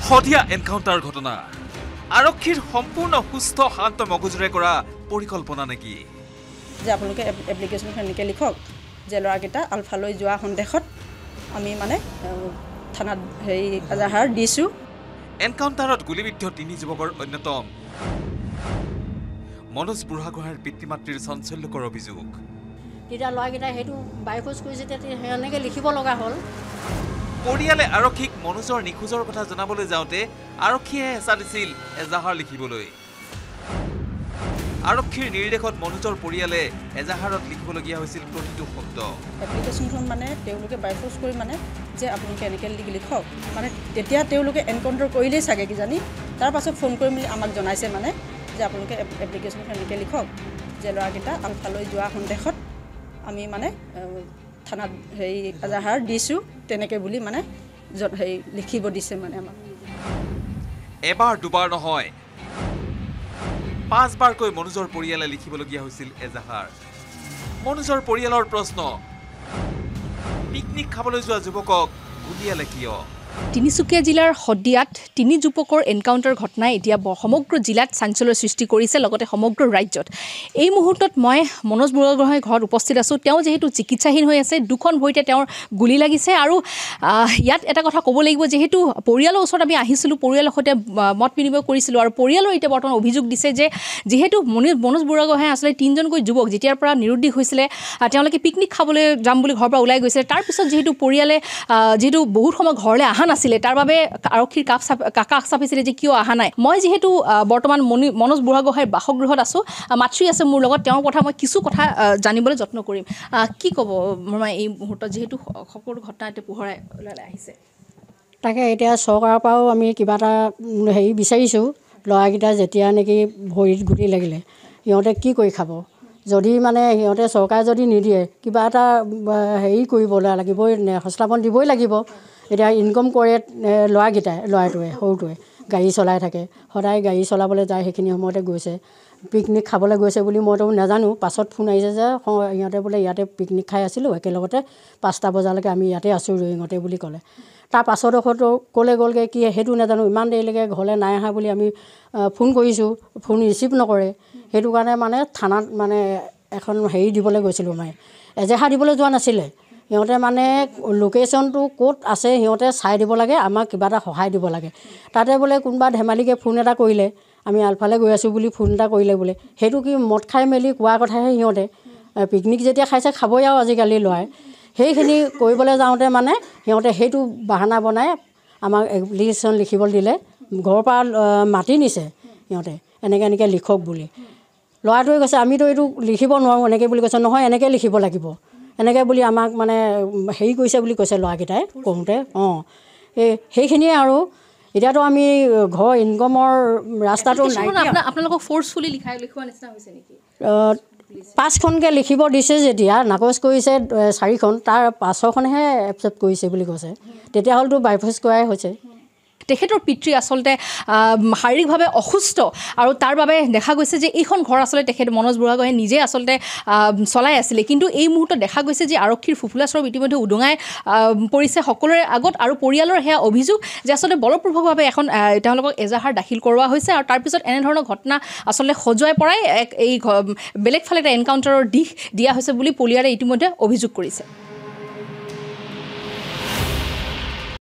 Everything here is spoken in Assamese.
শদিয়া এনকাউণ্টাৰ ঘটনা আৰক্ষীৰ সম্পূৰ্ণ সুস্থ শান্ত মগজুৰে কৰা পৰিকল্পনা নেকি যে আপোনালোকে এপ্লিকেশ্যনখন এনেকৈ লিখক যে ল'ৰাকেইটা আলফালৈ যোৱা সন্দেহত আমি মানে থানাত এজাহাৰ দিছোঁ এনকাউণ্টাৰত গুলিবিদ্ধ তিনি যুৱকৰ অন্যতম মনোজ বুঢ়াগোহাঁইৰ পিতৃ মাতৃৰ চাঞ্চল্যকৰ অভিযোগ তেতিয়া ল'ৰাকেইটাই সেইটো বাইফোজ কৰিছে তেতিয়া সেনেকৈ লিখিব লগা হ'ল পৰিয়ালে আৰক্ষীক মনোজৰ নিখোজৰ কথা জনাবলৈ যাওঁতে আৰক্ষীয়ে হেঁচা দিছিল এজাহাৰ লিখিবলৈ আৰক্ষীৰ নিৰ্দেশত মনোজৰ পৰিয়ালে এজাহাৰত লিখিবলগীয়া হৈছিল প্ৰতিটো শব্দ এপ্লিকেশ্যনখন মানে তেওঁলোকে বাইফোজ কৰি মানে যে আপোনালোকে এনেকৈ লিখক মানে তেতিয়া তেওঁলোকে এনকাউণ্টাৰ কৰিলেই চাগে কিজানি তাৰপাছত ফোন কৰি মেলি আমাক জনাইছে মানে যে আপোনালোকে এপ্লিকেশ্যনখন এনেকৈ লিখক যে ল'ৰাকেইটা আলফালৈ যোৱা সন্দেহত আমি মানে থানাত এজাহাৰ দিছোঁ তেনেকৈ বুলি মানে লিখিব দিছে মানে আমাক এবাৰ দুবাৰ নহয় 5 বাৰকৈ মনোজৰ পৰিয়ালে লিখিবলগীয়া হৈছিল এজাহাৰ মনোজৰ পৰিয়ালৰ প্ৰশ্ন পিকনিক খাবলৈ যোৱা যুৱকক গুলিয়ালে কিয় তিনিচুকীয়া জিলাৰ শদিয়াত তিনি যুৱকৰ এনকাউণ্টাৰ ঘটনাই এতিয়া সমগ্ৰ জিলাত চাঞ্চল্যৰ সৃষ্টি কৰিছে লগতে সমগ্ৰ ৰাজ্যত এই মুহূৰ্তত মই মনোজ বুঢ়াগোহাঁইৰ ঘৰত উপস্থিত আছোঁ তেওঁ যেহেতু চিকিৎসাহীন হৈ আছে দুখন ভৰিতে তেওঁৰ গুলি লাগিছে আৰু ইয়াত এটা কথা ক'ব লাগিব যেহেতু পৰিয়ালৰ ওচৰত আমি আহিছিলোঁ পৰিয়ালৰ সৈতে মত বিনিময় কৰিছিলোঁ আৰু পৰিয়ালৰ এতিয়া বৰ্তমান অভিযোগ দিছে যে যেহেতু মনোজ বুঢ়াগোহাঁই আচলতে তিনিজনকৈ যুৱক যেতিয়াৰ পৰা নিৰুদ্দেশ হৈছিলে তেওঁলোকে পিকনিক খাবলৈ যাম বুলি ঘৰৰ পৰা ওলাই গৈছিলে তাৰপিছত যেহেতু পৰিয়ালে যেহেতু বহুত সময় ঘৰলৈ অহা নাছিলে তাৰ বাবে আৰক্ষীৰ কাষ চাপিছিলে যে কিয় অহা নাই মই যেহেতু বৰ্তমান মনোজ বুঢ়াগোহাঁইৰ বাসগৃহত আছোঁ মাতৃ আছে মোৰ লগত তেওঁৰ কথা মই কিছু কথা জানিবলৈ যত্ন কৰিম কি ক'ব মই এই মুহূৰ্তত যেহেতু সকলো ঘটনা এতিয়া পোহৰাই আহিছে তাকে এতিয়া চৰকাৰৰ পৰাও আমি কিবা এটা বিচাৰিছোঁ ল'ৰাকেইটা যেতিয়া নেকি ভৰিত গুলি লাগিলে সিহঁতে কি কৰি খাব যদি মানে সিহঁতে চৰকাৰে যদি নিদিয়ে কিবা এটা কৰিবলৈ লাগিবই সংস্থাপন দিবই লাগিব এতিয়া ইনকম কৰে ল'ৰাটোৱে সৰুটোৱে গাড়ী চলাই থাকে সদায় গাড়ী চলাবলৈ যায় সেইখিনি সময়তে গৈছে পিকনিক খাবলৈ গৈছে বুলি মইতো নাজানো পাছত ফোন আহিছে যে সিহঁতে বোলে ইয়াতে পিকনিক খাই আছিলোঁ একেলগতে 5টা বজালৈকে আমি ইয়াতে আছোঁ ৰয়িঙতে বুলি ক'লে তাৰ পাছত ক'লে গ'লগৈ কি সেইটো নাজানো ইমান দেৰিলৈকে ঘৰলৈ নাই অহা বুলি আমি ফোন কৰিছোঁ ফোন ৰিচিভ নকৰে সেইটো কাৰণে মানে থানাত মানে এখন দিবলৈ গৈছিলোঁ মানে এজাহাৰ দিবলৈ যোৱা নাছিলে সিহঁতে মানে লোকেশ্যনটো ক'ত আছে সিহঁতে চাই দিব লাগে আমাক কিবা এটা সহায় দিব লাগে তাতে বোলে কোনোবা ধেমালিকৈ ফোন এটা কৰিলে আমি আলফালে গৈ আছোঁ বুলি ফোন এটা কৰিলে বোলে সেইটো কি মদ খাই মেলি কোৱা কথাহে সিহঁতে পিকনিক যেতিয়া খাইছে খাবই আৰু আজিকালি ল'ৰাই সেইখিনি কৰিবলৈ যাওঁতে মানে সিহঁতে সেইটো বাহানা বনাই আমাক এপ্লিকেশ্যন লিখিবলৈ দিলে ঘৰৰ পৰা মাতি নিছে সিহঁতে এনেকৈ লিখক বুলি ল'ৰাটোৱে কৈছে আমিতো এইটো লিখিব নোৱাৰোঁ এনেকৈ বুলি কৈছে নহয় এনেকৈ লিখিব লাগিব এনেকৈ বুলি আমাক মানে কৰিছে বুলি কৈছে ল'ৰাকেইটাই কওঁতে সেইখিনিয়ে আৰু এতিয়াতো আমি ঘৰ ইনকমৰ ৰাস্তাটো নাই আপোনালোকক ফ'ৰ্চফুলি লিখোৱা নিচিনা হৈছে নেকি 5খনকৈ লিখিব দিছে যেতিয়া নাকচ কৰিছে 4খন তাৰ 5খনহে একচেপ্ট কৰিছে বুলি কৈছে তেতিয়াহ'লেতো বাইফোজ কৰাই হৈছে তেখেতৰ পিতৃ আচলতে শাৰীৰিকভাৱে অসুস্থ আৰু তাৰ বাবে দেখা গৈছে যে এইখন ঘৰ আচলতে তেখেত মনোজ বুঢ়াগোহাঁই নিজে আচলতে চলাই আছিলে কিন্তু এই মুহূৰ্তত দেখা গৈছে যে আৰক্ষীৰ ফুফুলা স্বৰূপ ইতিমধ্যে উদঙাই পৰিছে সকলোৰে আগত আৰু পৰিয়ালৰ সেয়া অভিযোগ যে আচলতে বলপূৰ্বকভাৱে এখন তেওঁলোকক এজাহাৰ দাখিল কৰোৱা হৈছে আৰু তাৰপিছত এনেধৰণৰ ঘটনা আচলতে সজুৱাই পৰাই এই বেলেগ ফালে এটা এনকাউণ্টাৰৰ দিশ দিয়া হৈছে বুলি পৰিয়ালে ইতিমধ্যে অভিযোগ কৰিছে